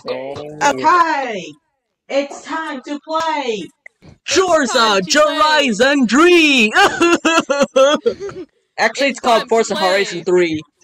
Okay, it's time to play. Forza Horizon 3! Actually, it's called Forza Horizon 3.